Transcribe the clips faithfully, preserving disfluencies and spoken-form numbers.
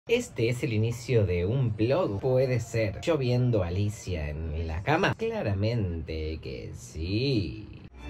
Este es el inicio de un vlog. Puede ser yo viendo a Alicia en la cama. Claramente que sí.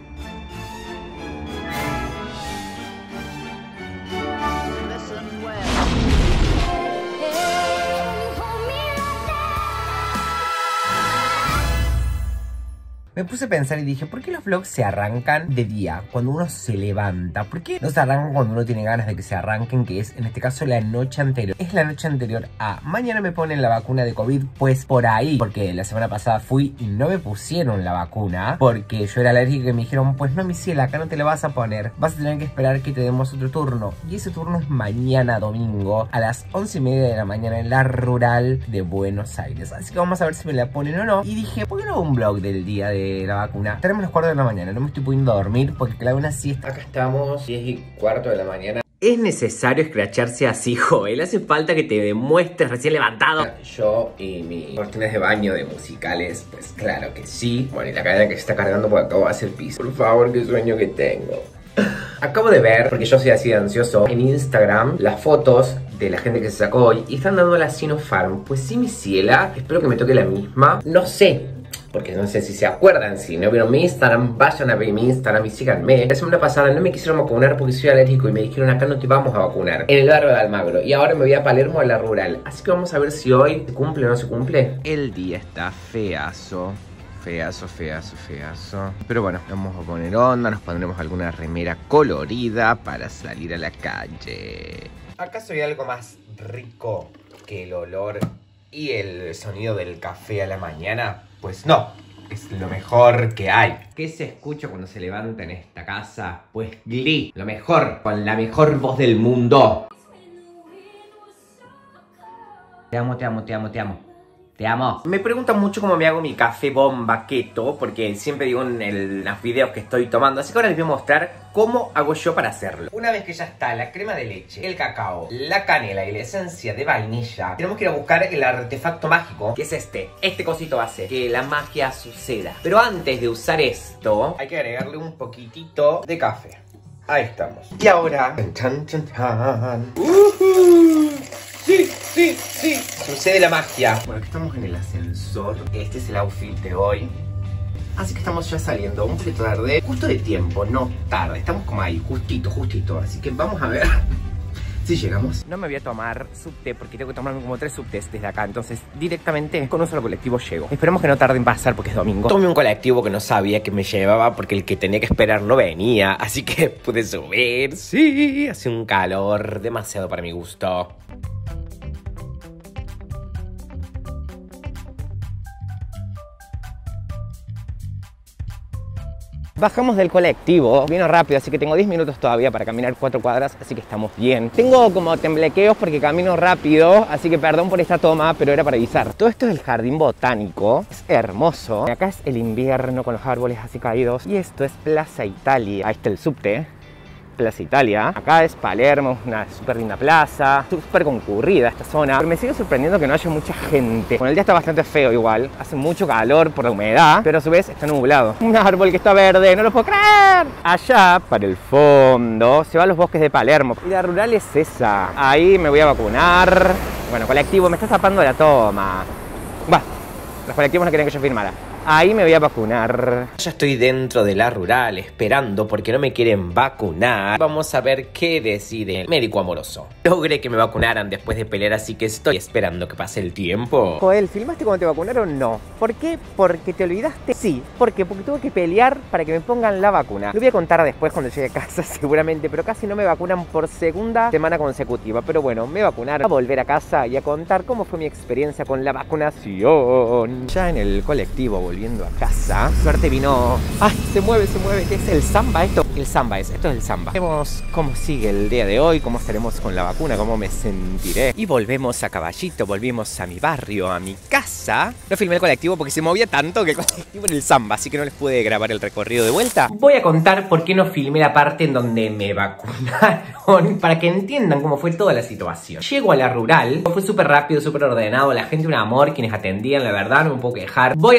Me puse a pensar y dije, ¿por qué los vlogs se arrancan de día, cuando uno se levanta? ¿Por qué no se arrancan cuando uno tiene ganas de que se arranquen, que es, en este caso, la noche anterior? Es la noche anterior a mañana me ponen la vacuna de COVID, pues por ahí, porque la semana pasada fui y no me pusieron la vacuna, porque yo era alérgica y me dijeron, pues no, mi ciela, acá no te la vas a poner, vas a tener que esperar que te demos otro turno. Y ese turno es mañana domingo, a las once y media de la mañana en la rural de Buenos Aires. Así que vamos a ver si me la ponen o no. Y dije, ¿por qué no hago un vlog del día de la vacuna? Tenemos los cuartos de la mañana, no me estoy pudiendo dormir porque clavé una siesta. Acá estamos, diez y cuarto de la mañana. ¿Es necesario escracharse así, Joel? ¿Hace falta que te demuestres recién levantado? Yo y mis cortinas de baño de musicales, pues claro que sí. Bueno, y la cadena que se está cargando porque acabo de hacer piso. Por favor, qué sueño que tengo. Acabo de ver, porque yo soy así de ansioso, en Instagram las fotos de la gente que se sacó hoy y están dando la Sinopharm. Pues sí, mi ciela, espero que me toque la misma. No sé, porque no sé si se acuerdan. Si no vieron mi Instagram, vayan a ver mi Instagram y síganme. La semana pasada no me quisieron vacunar porque soy alérgico y me dijeron, acá no te vamos a vacunar, en el barrio de Almagro. Y ahora me voy a Palermo, a la rural. Así que vamos a ver si hoy se cumple o no se cumple. El día está feazo. Feazo, feazo, feazo. Pero bueno, vamos a poner onda, nos pondremos alguna remera colorida para salir a la calle. ¿Acaso hay algo más rico que el olor y el sonido del café a la mañana? Pues no, es lo mejor que hay. ¿Qué se escucha cuando se levanta en esta casa? Pues Glee, lo mejor, con la mejor voz del mundo. Te amo, te amo, te amo, te amo. Te amo. Me preguntan mucho cómo me hago mi café bomba keto, porque siempre digo en, el, en los videos que estoy tomando. Así que ahora les voy a mostrar cómo hago yo para hacerlo. Una vez que ya está la crema de leche, el cacao, la canela y la esencia de vainilla, tenemos que ir a buscar el artefacto mágico, que es este. Este cosito hace que la magia suceda. Pero antes de usar esto, hay que agregarle un poquitito de café. Ahí estamos. Y ahora... Chan, chan, chan. Uh-huh. Sí, sí, sí. Sucede la magia. Bueno, aquí estamos en el ascensor. Este es el outfit de hoy. Así que estamos ya saliendo un poquito tarde. Justo de tiempo, no tarde. Estamos como ahí, justito, justito. Así que vamos a ver si llegamos. No me voy a tomar subte porque tengo que tomarme como tres subtes desde acá. Entonces directamente con un solo colectivo llego. Esperemos que no tarde en pasar porque es domingo. Tomé un colectivo que no sabía que me llevaba porque el que tenía que esperar no venía. Así que pude subir. Sí, hace un calor demasiado para mi gusto. Bajamos del colectivo, vino rápido, así que tengo diez minutos todavía para caminar cuatro cuadras, así que estamos bien. Tengo como temblequeos porque camino rápido, así que perdón por esta toma, pero era para avisar. Todo esto es el jardín botánico, es hermoso. Acá es el invierno con los árboles así caídos y esto es Plaza Italia. Ahí está el subte. Plaza Italia. Acá es Palermo, una súper linda plaza, súper concurrida esta zona, pero me sigue sorprendiendo que no haya mucha gente. Bueno, el día está bastante feo igual, hace mucho calor por la humedad, pero a su vez está nublado. Un árbol que está verde, no lo puedo creer. Allá, para el fondo, se van los bosques de Palermo. Y la rural es esa. Ahí me voy a vacunar. Bueno, colectivo, me está tapando la toma. Va, los colectivos no querían que yo firmara. Ahí me voy a vacunar. Ya estoy dentro de la rural esperando porque no me quieren vacunar. Vamos a ver qué decide el médico amoroso. Logré que me vacunaran después de pelear, así que estoy esperando que pase el tiempo. Joel, ¿filmaste cuando te vacunaron? No. ¿Por qué? ¿Porque te olvidaste? Sí. ¿Por qué? Porque tuve que pelear para que me pongan la vacuna. Lo voy a contar después cuando llegue a casa seguramente, pero casi no me vacunan por segunda semana consecutiva. Pero bueno, me vacunaron. A volver a casa y a contar cómo fue mi experiencia con la vacunación. Ya en el colectivo volviendo a casa, suerte vino... ¡Ay! Se mueve, se mueve. ¿Qué es el samba esto? El samba es, esto es el samba. Vemos cómo sigue el día de hoy, cómo estaremos con la vacuna, cómo me sentiré. Y volvemos a Caballito, volvimos a mi barrio, a mi casa. No filmé el colectivo porque se movía tanto que el colectivo era el samba, así que no les pude grabar el recorrido de vuelta. Voy a contar por qué no filmé la parte en donde me vacunaron, para que entiendan cómo fue toda la situación. Llego a la rural, fue súper rápido, súper ordenado, la gente un amor, quienes atendían, la verdad, no me puedo quejar. Voy a la parte de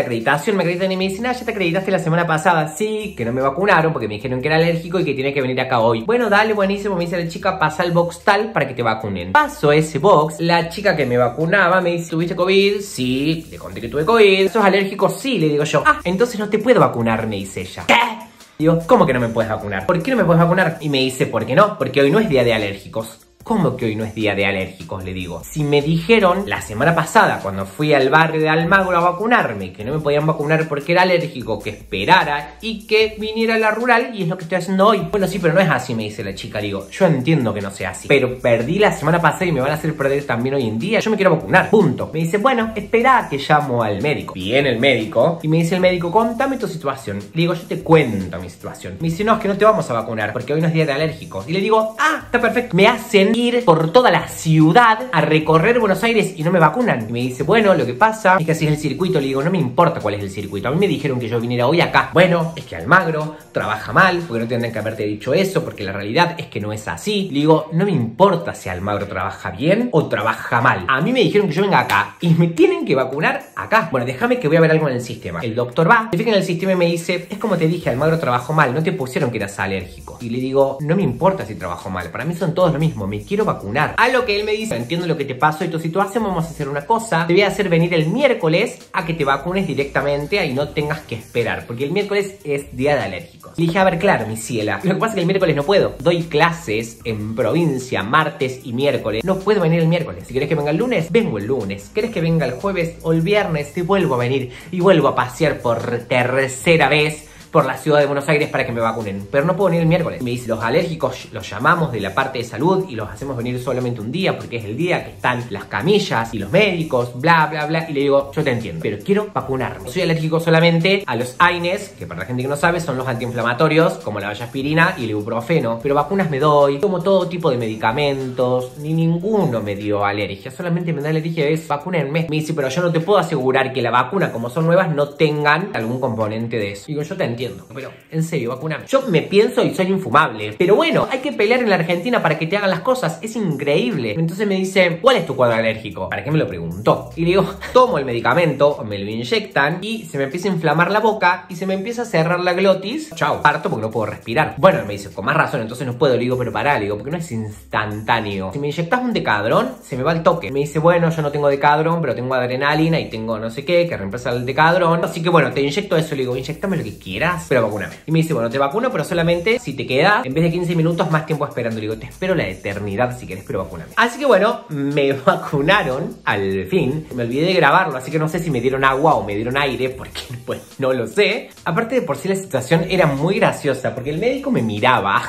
la acreditación, me acreditan y me dicen, ah, ya te acreditaste la semana pasada. Sí, que no me vacunaron porque me dijeron que era alérgico y que tiene que venir acá hoy. Bueno, dale, buenísimo. Me dice la chica, pasa el box tal para que te vacunen. Paso ese box, la chica que me vacunaba me dice, ¿tuviste COVID? Sí, le conté que tuve COVID. ¿Sos alérgico? Sí, le digo yo. Ah, entonces no te puedo vacunar, me dice ella. ¿Qué? Digo, ¿cómo que no me puedes vacunar? ¿Por qué no me puedes vacunar? Y me dice, ¿por qué no? Porque hoy no es día de alérgicos. ¿Cómo que hoy no es día de alérgicos? Le digo. Si me dijeron la semana pasada, cuando fui al barrio de Almagro a vacunarme, que no me podían vacunar porque era alérgico, que esperara y que viniera a la rural, y es lo que estoy haciendo hoy. Bueno, sí, pero no es así, me dice la chica. Digo, yo entiendo que no sea así, pero perdí la semana pasada y me van a hacer perder también hoy en día. Yo me quiero vacunar, punto. Me dice, bueno, espera que llamo al médico. Viene el médico y me dice el médico, contame tu situación. Le digo, yo te cuento mi situación. Me dice, no, es que no te vamos a vacunar porque hoy no es día de alérgicos. Y le digo, ah, está perfecto. Me hacen ir por toda la ciudad a recorrer Buenos Aires y no me vacunan. Y me dice, bueno, lo que pasa es que así es el circuito. Le digo, no me importa cuál es el circuito. A mí me dijeron que yo viniera hoy acá. Bueno, es que Almagro trabaja mal, porque no tendrían que haberte dicho eso, porque la realidad es que no es así. Le digo, no me importa si Almagro trabaja bien o trabaja mal. A mí me dijeron que yo venga acá y me tienen que vacunar acá. Bueno, déjame que voy a ver algo en el sistema. El doctor va, se fija en el sistema y me dice, es como te dije, Almagro trabajó mal, no te pusieron que eras alérgico. Y le digo, no me importa si trabajó mal, para mí son todos lo mismo, me quiero vacunar. A lo que él me dice, entiendo lo que te pasó y tu situación, vamos a hacer una cosa, te voy a hacer venir el miércoles a que te vacunes directamente y no tengas que esperar, porque el miércoles es día de alérgicos. Le dije, a ver, claro, mi ciela, lo que pasa es que el miércoles no puedo, doy clases en provincia martes y miércoles, no puedo venir el miércoles. Si querés que venga el lunes, vengo el lunes. ¿Querés que venga el jueves o el viernes? Te vuelvo a venir y vuelvo a pasear por tercera vez por la ciudad de Buenos Aires para que me vacunen, pero no puedo venir el miércoles. Me dice, los alérgicos los llamamos de la parte de salud y los hacemos venir solamente un día porque es el día que están las camillas y los médicos, bla, bla, bla. Y le digo, yo te entiendo, pero quiero vacunarme. Soy alérgico solamente a los AINES, que para la gente que no sabe son los antiinflamatorios, como la vallaspirina y el ibuprofeno, pero vacunas me doy, como todo tipo de medicamentos, ni ninguno me dio alergia, solamente me da alergia es vacúnenme. Me dice, pero yo no te puedo asegurar que la vacuna, como son nuevas, no tengan algún componente de eso. Digo, yo te entiendo, pero en serio, vacuname. Yo me pienso y soy infumable, pero bueno, hay que pelear en la Argentina para que te hagan las cosas, es increíble. Entonces me dice, ¿cuál es tu cuadro alérgico? ¿Para qué me lo preguntó? Y le digo, tomo el medicamento, me lo inyectan y se me empieza a inflamar la boca y se me empieza a cerrar la glotis. Chao, parto porque no puedo respirar. Bueno, me dice, con más razón, entonces no puedo. Le digo, pero pará, le digo, porque no es instantáneo. Si me inyectas un decadrón, se me va el toque. Me dice, bueno, yo no tengo decadrón, pero tengo adrenalina y tengo no sé qué, que reemplaza el decadrón. Así que bueno, te inyecto eso. Le digo, inyectame lo que quieras, pero vacúname. Y me dice, bueno, te vacuno, pero solamente si te queda, en vez de quince minutos, más tiempo esperando. Le digo, te espero la eternidad si querés, pero vacúname. Así que bueno, me vacunaron al fin. Me olvidé de grabarlo, así que no sé si me dieron agua o me dieron aire, porque pues no lo sé. Aparte de por sí la situación era muy graciosa, porque el médico me miraba.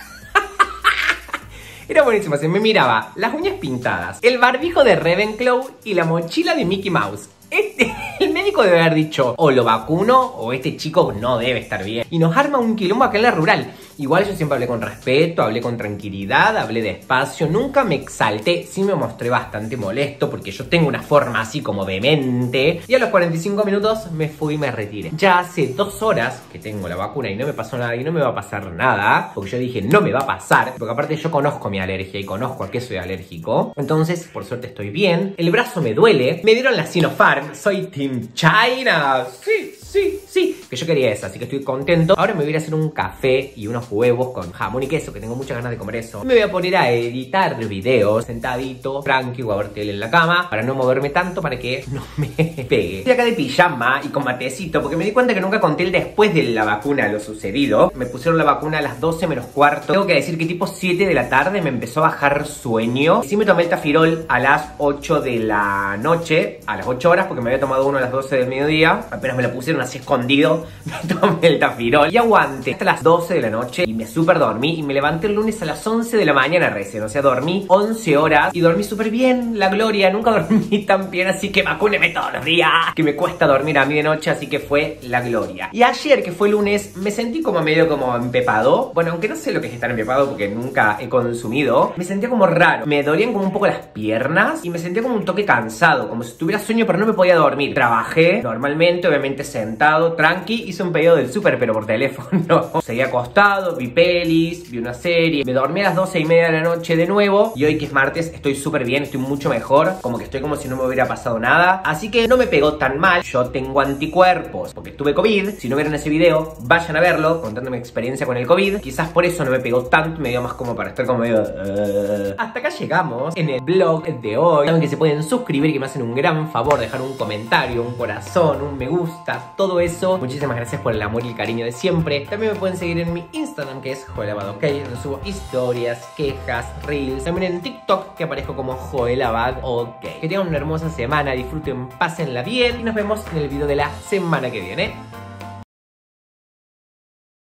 Era buenísimo, se me miraba las uñas pintadas, el barbijo de Ravenclaw y la mochila de Mickey Mouse. Este, el médico debe haber dicho, o lo vacuno o este chico no debe estar bien. Y nos arma un quilombo acá en la rural. Igual yo siempre hablé con respeto, hablé con tranquilidad, hablé despacio, nunca me exalté. Sí me mostré bastante molesto porque yo tengo una forma así como vehemente. Y a los cuarenta y cinco minutos me fui y me retiré. Ya hace dos horas que tengo la vacuna y no me pasó nada y no me va a pasar nada. Porque yo dije, no me va a pasar. Porque aparte yo conozco mi alergia y conozco a qué soy alérgico. Entonces, por suerte estoy bien. El brazo me duele. Me dieron la Sinopharm. Soy Team China. Sí, sí, sí. Que yo quería esa, así que estoy contento. Ahora me voy a ir a hacer un café y unos huevos con jamón y queso, que tengo muchas ganas de comer eso. Me voy a poner a editar videos sentadito, tranquilo, a ver tele en la cama, para no moverme tanto, para que no me pegue. Estoy acá de pijama y con matecito, porque me di cuenta que nunca conté el después de la vacuna lo sucedido. Me pusieron la vacuna a las doce menos cuarto. Tengo que decir que tipo siete de la tarde me empezó a bajar sueño. Y sí me tomé el tafirol a las ocho de la noche, a las ocho horas, porque me había tomado uno a las doce del mediodía. Apenas me lo pusieron así escondido, me tomé el tafirol y aguanté hasta las doce de la noche y me súper dormí y me levanté el lunes a las once de la mañana recién. O sea, dormí once horas y dormí súper bien, la gloria. Nunca dormí tan bien, así que vacúneme todos los días, que me cuesta dormir a mí de noche, así que fue la gloria. Y ayer, que fue lunes, me sentí como medio como empepado. Bueno, aunque no sé lo que es estar empepado porque nunca he consumido, me sentía como raro. Me dolían como un poco las piernas y me sentía como un toque cansado, como si tuviera sueño pero no me podía dormir. Trabajé normalmente, obviamente cené sentado, tranqui, hice un pedido del súper pero por teléfono. Seguí acostado, vi pelis, vi una serie, me dormí a las doce y media de la noche de nuevo. Y hoy que es martes estoy súper bien, estoy mucho mejor, como que estoy como si no me hubiera pasado nada. Así que no me pegó tan mal, yo tengo anticuerpos porque tuve COVID. Si no vieron ese video, vayan a verlo, contando mi experiencia con el COVID. Quizás por eso no me pegó tanto, me dio más como para estar como medio... Uh... Hasta acá llegamos en el vlog de hoy. Saben que se pueden suscribir y que me hacen un gran favor, dejar un comentario, un corazón, un me gusta, todo eso. Muchísimas gracias por el amor y el cariño de siempre. También me pueden seguir en mi Instagram, que es joelabad, ok, donde subo historias, quejas, reels. También en TikTok, que aparezco como joelabad, ok. Que tengan una hermosa semana, disfruten, pásenla bien y nos vemos en el video de la semana que viene.